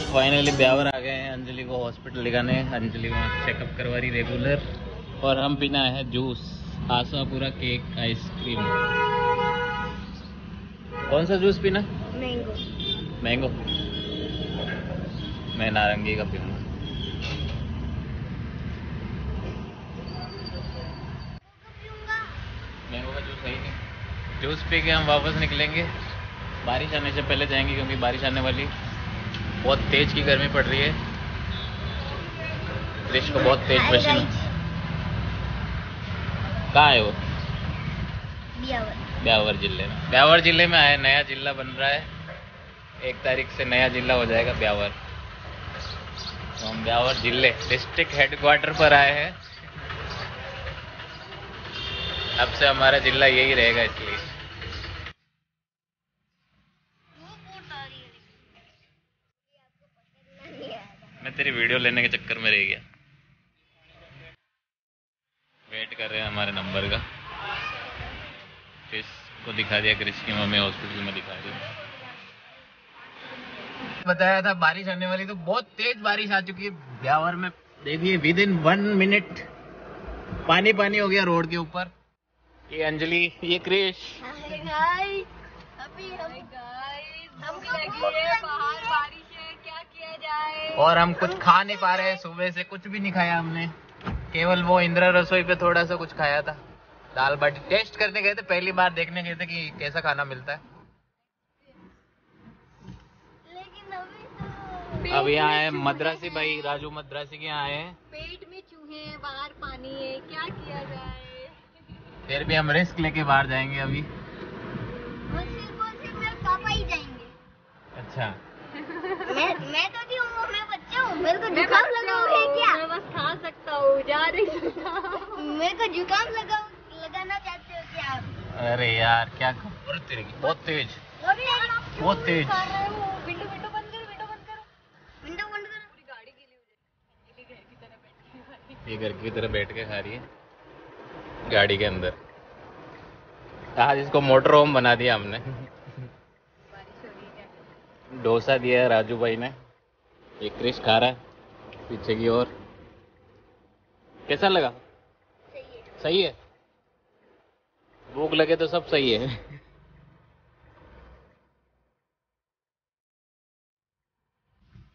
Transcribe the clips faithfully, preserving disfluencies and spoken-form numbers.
Finally Beawar आ गए हैं अंजलि को हॉस्पिटल दिखाने। अंजलि वहाँ चेकअप करवा रही रेगुलर। और हम पीना है जूस, आशापुरा केक आइसक्रीम। कौन सा जूस पीना? मैंगो। मैंगो। मैं नारंगी का पीऊँगा। मैंगो का जूस है ही नहीं। जूस पी के हम वापस निकलेंगे। बारिश आने से पहले जाएंगे क्योंकि बारिश आने वाली। बहुत तेज की गर्मी पड़ रही है। क्रिश को बहुत तेज पसीना। कहाँ है वो? ब्यावर। ब्यावर जिले में। ब्यावर जिले में आए, नया जिला बन रहा है। एक तारीख से नया जिला हो जाएगा ब्यावर। तो हम ब्यावर जिले डिस्ट्रिक्ट हेडक्वार्टर पर आए हैं। अब से हमारा जिला यही रहेगा इसलिए। मैं तेरी वीडियो लेने के चक्कर में रह गया। वेट कर रहे हैं हमारे नंबर का। क्रिश को दिखा दिया, क्रिश की मम्मी हॉस्पिटल में दिखा दी। बताया था बारिश आने वाली, तो बहुत तेज बारिश आ चुकी है ब्यावर में। देखिए विद इन वन मिनट पानी पानी हो गया रोड के ऊपर। ये अंजलि, ये क्रिश। हाय गाइस, अभी हम हमको लगी है बाहर बारिश है, क्या किया जाए। और हम कुछ खा नहीं पा रहे हैं, सुबह से कुछ भी नहीं खाया हमने। केवल वो इंदिरा रसोई पे थोड़ा सा कुछ खाया था, दाल बाटी। टेस्ट करने गए थे, पहली बार देखने गए थे कि कैसा खाना मिलता है। लेकिन अभी तो अब यहाँ आए मद्रासी भाई, राजू मद्रासी के यहाँ आए हैं। पेट में चूहे हैं, बाहर पानी है, क्या किया जाए। फिर भी हम रिस्क लेके बाहर जाएंगे अभी। वो सिर्फ और सिर्फ मेरे पापा ही जाएंगे। अच्छा। मैं मैं तो नहीं हूँ, मैं बच्चा हूँ, मेरे को जुकाम लगा हुआ है क्या? मैं बस खा सकता हूँ, जा नहीं सकता। मेरे को जुकाम लगा लगाना चाहते हो क्या आप? अरे यार क्या खबर तेरी, बहुत तेज, बहुत तेज। विंडो विंडो बंद करो, विंडो बंद करो, विंडो बंद करो। पूरी गाड़ी गीली हो जाएगी। घर की तरह बैठ के ये घर की तरह बैठ के खा रही है गाड़ी के अंदर। आज इसको मोटर होम बना दिया हमने। डोसा दिया है राजू भाई ने। ये क्रिश खा रहा है पीछे की ओर। कैसा लगा? सही है। सही है। भूख लगे तो सब सही है।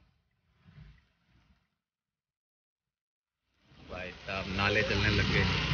भाई साहब नाले चलने लग गए।